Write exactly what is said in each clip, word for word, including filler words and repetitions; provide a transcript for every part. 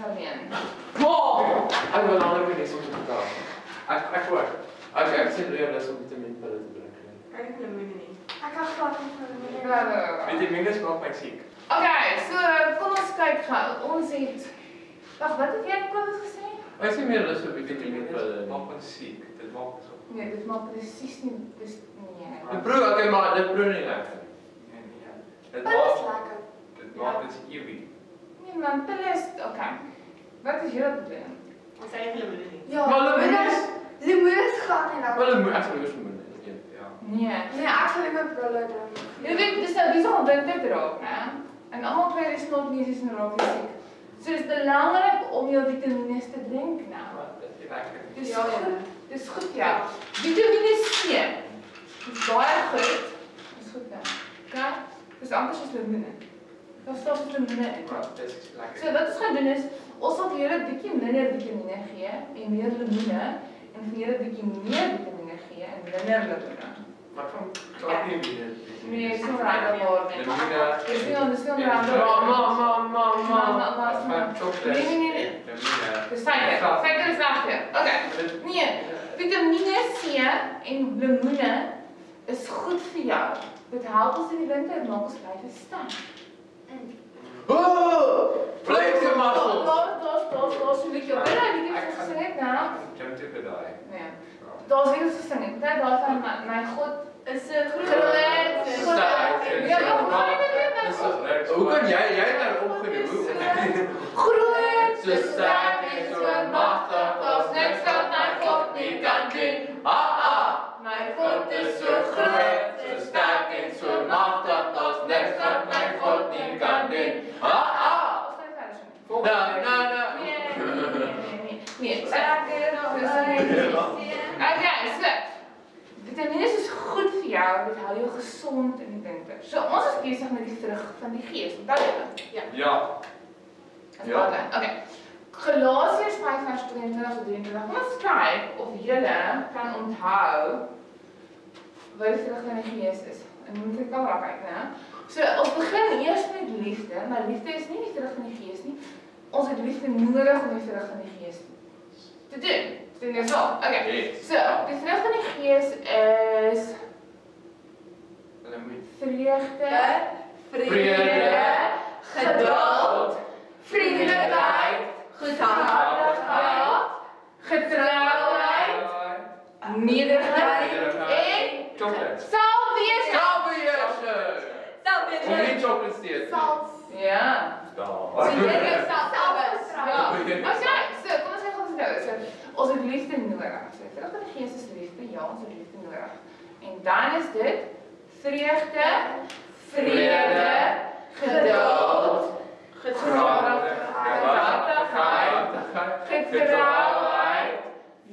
alleen. Oh! Ek wil nou net iets om te vertel. Ek ek hoor. Ek ek sien reëls om vitaminpille te drink. Ek het lemoene nie. Ek kan glad nie van lemoene. Vitamine maak my siek. Okay, so kom ons kyk gou. Ons het Wag, wat het jy kort gesê? Ek sien meer lus vir vitaminpille. Maak my siek. Dit maak so. Nee, dit maak presies nie dis nee. Dit proe okay, maar dit proe nie lekker. Nee nee. Dit is lekker. Dit maak dit ewie. Nee man, pille is okay. Wat is jou probleem? Ons sê ek lemoene nie. Ja, Maar lemoene is lemoene is glad nie lekker. wel 'n moeë ek is moeë. Ja. Nee. Nee, ek sal nie my brille drink. Jy weet dis nou dis al winter draak, né? En almal kry die snootneus en raak siek. So dit is belangrik om jou vitamine te drink nou. Dit is lekker. Dis Ja, ja. goed. Dis goed ja. Vitamine C. Dis baie goed. Dis goed dan. Ja. Dis amper soos lemoene. Daar staan vitamine in. Ja, dit is lekker. So wat ons gaan doen is ons sal vir julle 'n bietjie minder vitamine gee en meer lemoene en vir julle 'n bietjie meer vitamine gee en minder lemoene. Maar van klaar nie weer. Nee, dis nie raadbaar nie. Lemoene. Dis nie dis nie Ja, raadbaar. ma ma ma ma ma. Van chocolate. Nee, nee, nee. Lemoene. Dis suiker. Suiker is regte. Okay. Nee, vitamine C en lemoene is goed vir jou. Dit help ons in die winter maak ons lyf sterk. Oh! Vlees en muscles. Daar daar daar daar sou ek jou baie lief gesê het nou. Jump to the die. Nee. Daar's weer iets gesing het. Net daar van my, my God is 'n groot Sterk. Ja, ja, maar dit is Hoe kan jy jy het nou opgenoem? groot. So sterk en so magtig, daar's niks wat my God nie kan doen. Ah ah. My God is so groot, so sterk en so magtig, daar's niks wat my God nie kan doen. Ah ah. Nou, nou, nou. Nee, nee, nee, nee. Nee, sterker, okay, so. Vitamine is goed vir jou, dit hou jou gesond in die winter. So ons is besig met die vrug van die gees. Onthou jy? Ja. Ja. Okay. Galasiërs vyf vers tweeëntwintig tot drieëntwintig. Kom ons kyk of julle kan onthou wat die vrug van die gees is. En moet ek kamera kyk, né? So ons begin eers met liefde, maar liefde is nie die vrug van die gees nie. Ons het liefde nodig om die vrug van die gees te doen. Sien jy so? Okay. So, die vrug van die gees is vreugde, Vrede, geduld, vriendelikheid, goedhartigheid, getrouheid, nederigheid en chocolate. salwees. Salbeheerser. Salwees. Om nie chocolate te eet. Sals. Ja. Daar. So jy het Selfvertroue. Ja. As jy, so kom ons sê gou dit nou. So ons het liefde nodig. So vrug van die gees is liefde. Ja, ons het liefde nodig. En dan is dit vreugde, vrede, geduld, getrouheid, getrouheid,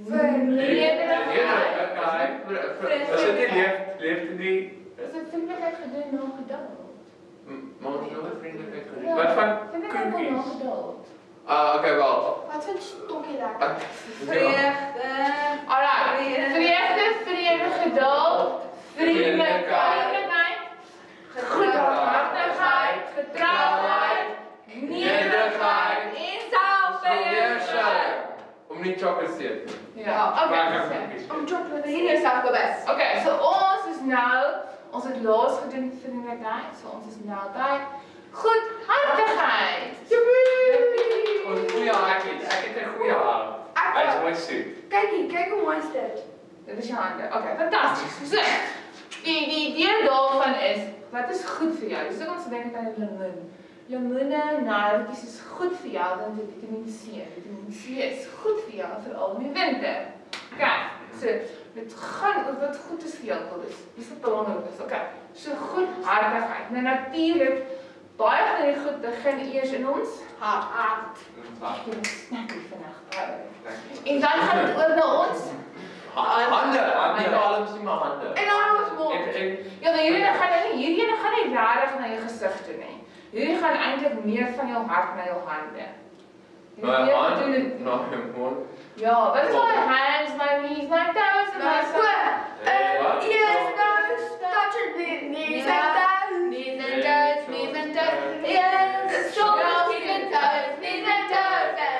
nederigheid. As dit nie leef leef dit nie. Is dit vriendelikheid gedoen na geduld? Maar ons nog 'n vriendelikheid Ja. gedoen. Wat van Vriendelikheid na cookies? geduld. Ah, okay, wel. Wat vir stokkie lekker. Vreugde. Alright. Vreugde, vrede, geduld, vriendelikheid, goedhartigheid, getrouheid, nederigheid en selfbeheersing. Om nie chocolate te eet. Ja, okay. Om chocolate Sien jouself bewus. Okay, so ons is nou, ons het laas gedoen vriendelikheid, so ons is nou by goedhartigheid. Ons goeie haartjies. Ek het 'n goeie haar. Hy is mooi soet. Kyk hier, kyk hoe mooi is dit. Dit is jou hande. Okay, fantasties. So, die die idee daarvan is, wat is goed vir jou? Dis ook ons dink aan lemoen. Lemoene, naartjies is goed vir jou want dit het vitamine C. Vitamine C is goed vir jou veral in die winter. Okay, so dit gaan wat goed is vir jou, Kobus. Dis wat belangrik is. Okay, so goedhartigheid. Nou natuurlik baie van die goed begin eers in ons hart. hart. Ek het 'n snackie vanaand. En dan gaan dit oor na ons Hande. Hande. Ek haal hom maar hande. En dan ons mond. En en ja, maar hierdie gaan nou nie hierdie gaan nie regtig na jou gesig toe nie. Hierdie gaan eintlik meer van jou hart na jou hande. my hand na my mond. Ja, wat is my hands, my knees, my toes and my Wat? Wat? Ears, nose, touch your knees and toes. Knees and toes, knees and toes. Yes, shoulders, knees and toes, knees and toes.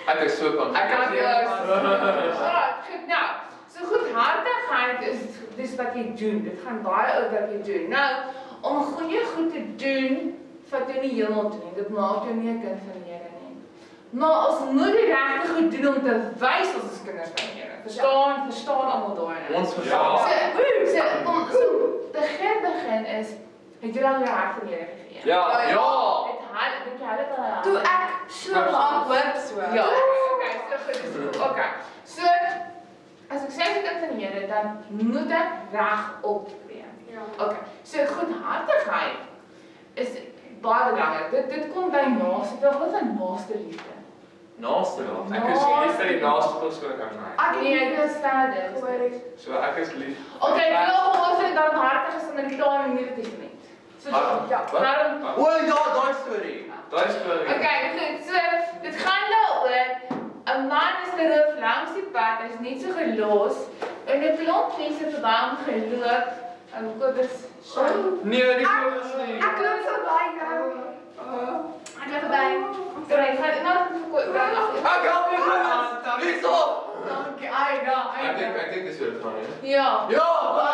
Ek is so bang. Ek kan Yes. eers. Alright, goed nou. So goedhartigheid is dis wat jy doen. Dit gaan baie oor wat jy doen. Nou, om goeie goed te doen, vat jou nie hemel toe nie. Dit maak jou nie 'n kind van die Here nie. Maar ons moet die regte goed doen om te wys ons is kinders van die Here. Verstaan, ja. verstaan almal daai. Ons verstaan. So, oeh, so, om, so begin begin is het jy al jou hart van die Here gegee? Ja, ja. Het hy, dink jy hulle kan Toe ek so geantwoord so. Ja, okay, so goed is goed. Okay. So as ek sê ek is kind van die Here, dan moet ek reg optree. Ja. Okay. So goedhartigheid is baie belangrik. Dit dit kom by naaste, wat is 'n naaste liefde? Naaste. Ek is lief vir die naaste persoon aan my. Ek nee, dit is verder. So ek is lief. Okay, ek wil ons sê dat hartig is in die Taal in die Nuwe Testament. So Ah, ja, wat? daarom O ja, daai storie. Daai storie. okay, goed. So dit gaan daaroor 'n man is terug langs die pad, hy's net so gelos en 'n klomp mense verby hom geloop en Kobus so. Nee, nie Kobus nie. Ek loop verby nou. Ek loop verby. So hy gaan iemand verkoop. Ek help jou Kobus. Wieso? Dankie. Ai, ja, ai. Ek dink ek dink dis weer van hè. Ja. Ja,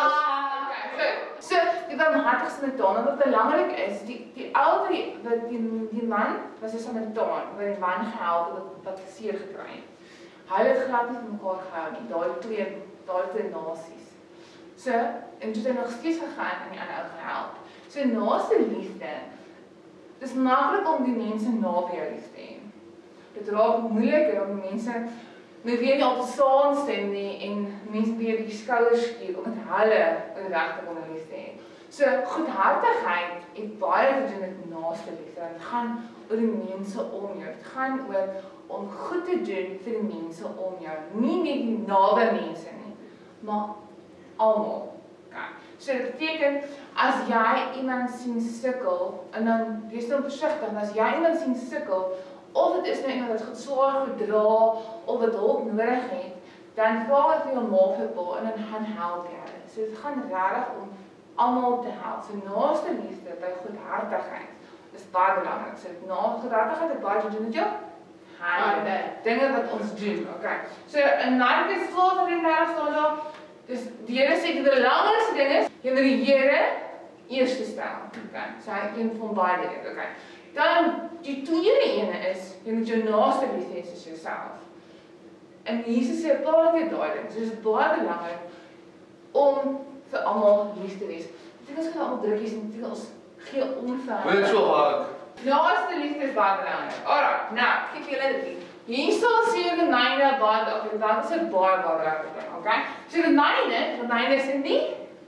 Okay, so, so die barmhartigste Samaritaan, wat belangrik is, die die ou die wat die die man was 'n Samaritaan, wat die man gehelp het wat wat seer gekry het. Hulle het glad nie van mekaar gehou nie, daai twee daai twee nasies. So, en toe het hy nog steeds gegaan en die ander ou gehelp. So naaste liefde. Dis maklik om die mense naby jou lief te hê. Dit raak moeiliker om die mense met wie jy nie altyd saamstem nie en mense weer die skouers skiep om met hulle in regte lief te hê. So goedhartigheid het baie te doen met naaste liefde. Dit gaan oor die mense om jou. Dit gaan oor om goed te doen vir die mense om jou. Nie net die naby mense nie, maar almal. Okay. So dit beteken as jy iemand sien sukkel en dan wees dan versigtig, as jy iemand sien sukkel of dit is nou iemand wat swaar gedra of wat hulp nodig het, dan vra ek vir jou ma vir pa en dan gaan help jy hulle. So dit gaan regtig om almal te help. So naaste liefde by goedhartigheid is baie belangrik. So na goedhartigheid het baie te doen met jou hande, dinge wat ons doen. Okay. So in Markus twaalf staan daar, dis die Here sê die belangrikste ding is jy moet die Here eerste stel. Okay. So hy een van baie dinge. Okay. Dan die tweede ene is jy moet jou naaste lief hê soos jouself. En Jesus sê 'n paar keer daai ding. So dit is baie belangrik om vir almal lief te wees. Ek dink ons gaan almal drukkies en dit ons gee om vir Wil so hard. naaste liefde is baie belangrik. Alright, nou, kyk julle dit. Hier sal sê die myne baie op. Dit is 'n baie baie belangrik, okay? So die myne, die myne is nie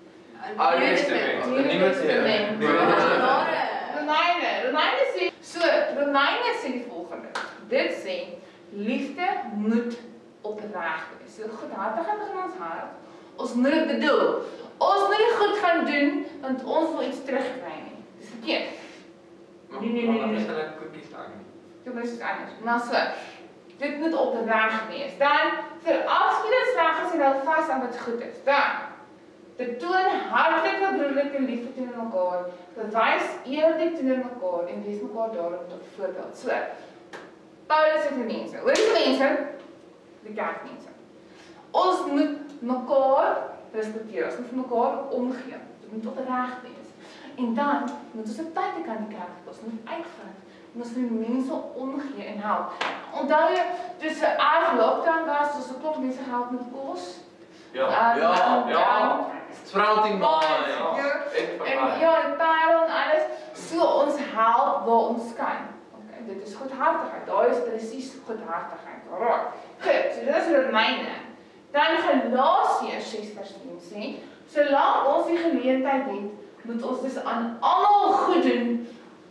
Al die Testament. Nuwe Nuwe Testament. Testament. Romeine, Romeine sê, so, Romeine sê die volgende. Dit sê, liefde moet opreg wees. So goedhartigheid in ons hart. Ons moet dit bedoel. Ons moet nie goed gaan doen, want ons wil iets terugkry nie. Dis verkeerd. Nee, nee, nee, nee. Dis hulle koekies aan. Dit is anders. Maar so, dit moet opreg wees. Dan, vir afskeid en sleg as jy nou vas aan wat goed is. Dan, dit toon hartlike broederlike liefde teenoor mekaar, bewys eerlik teenoor mekaar en wees mekaar daarom tot voorbeeld. So, Paulus sê vir mense, hoor die mense, die kerkmense. Ons moet mekaar respekteer, ons moet vir mekaar omgee. Dit moet opreg wees. En dan moet ons 'n tyd kan die kerk, ons moet uitvat. Ons moet mense omgee en help. Onthou jy, dis 'n erg lockdown was, dus 'n klomp mense help met kos. Ja. Um, Ja, um, ja. um, Sprouting Baie, mind. ja. Ek En vermaak. ja, en parel en alles. So ons help waar ons kan. Okay, dit is goedhartigheid. Daar is presies goedhartigheid. Alraai. Goed, so dit is Romeine. Dan Galasiërs ses vers tien sê, solank ons die geleentheid het, moet ons dus aan almal goed doen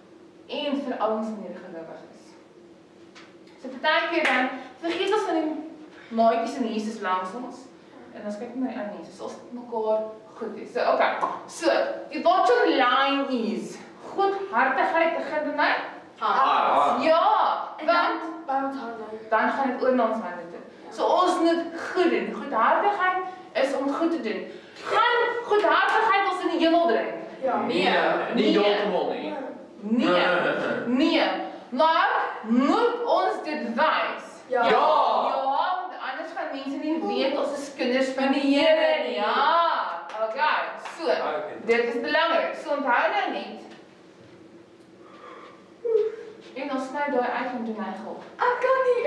en vir al ons medegelowiges. So partykeer dan vergeet ons van die maatjies en Jesus langs ons. En ons kyk na die ander mense, so ons moet mekaar goed is. So, okay. So, die bottom line is, goedhartigheid begin by my? Hart. Ja, En want dan by ons hande. dan gaan dit oor na ons hande toe. So ons moet goed doen. Goedhartigheid is om goed te doen. Gaan goedhartigheid ons in die hemel bring? Ja. Nee, nie heeltemal nie. Nee, nee. Maar moet ons dit wys? Ja. Ja, weet ons is kinders van die Here nie. Ja. Okay. So, dit is belangrik. So onthou nou net. En ons sny daai uit en doen hy gou. Ek kan nie.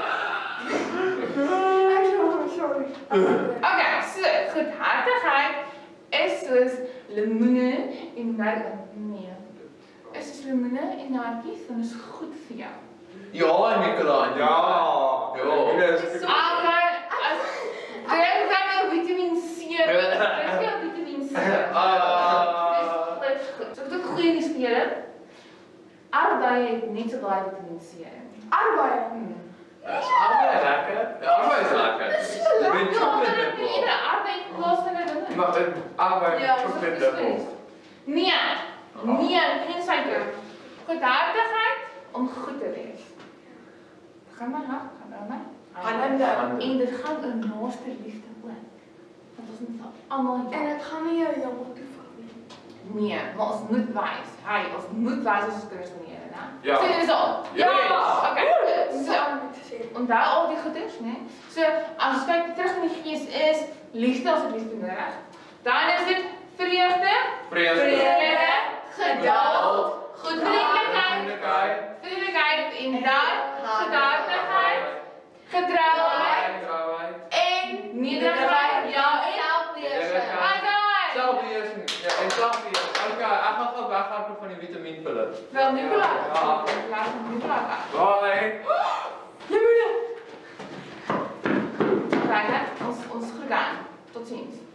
Ek is sorry. Okay, so goedhartigheid is soos lemoene en nee. Is soos lemoene en naartjies, dan is goed vir jou. Ja, Nicola. Ja. Ja. Dit is Okay, as drink dan jou Vitamiin C. Drink jou Vitamiin C. Ah. Dis goed. So ek het ook goeie nuus vir julle. Aardbeie het net so baie Vitamiin C in. Aardbeie. Hmm. Is aardbeie lekker? Ja, aardbeie is lekker. Met Ja, chocolate maar dippel. iedere aardbei in plaas van 'n ding. Maar een aardbeie Ja, met so chocolate is dippel. goed. Nee, nee, geen suiker. Goedhartigheid om goed te wees. Gaan maar na, gaan maar na. Hande. En dit gaan oor naaste liefde ook. Want ons moet vir almal En help. dit gaan nie jou jammer toeval nie. Nee, maar ons moet wys. Hy, ons moet wys as ons kinders van die Here, né? Ja. Sien julle al? Ja. Okay. Dis So, al net gesê. onthou al die goeders, né? So, as ons kyk terug in die gees is liefde as dit liefde nodig. Dan is dit vreugde, Vreugde. vrede, geduld, goedvriendelikheid, Vriendelijkheid. vriendelikheid en dan goedhartigheid, getrouheid Trouwheid. en nederigheid. Ja, en Nederigheid. selfbeheersing. Zelfbeheersing. Ja, en zelfbeheersing. Oké, ek gaan gou weghardloop van die vitamienpille. Wel, Nicola. Ja. Laat hem Nicola gaan. Bye. Kijk, hè, ons, ons gedaan. Tot ziens.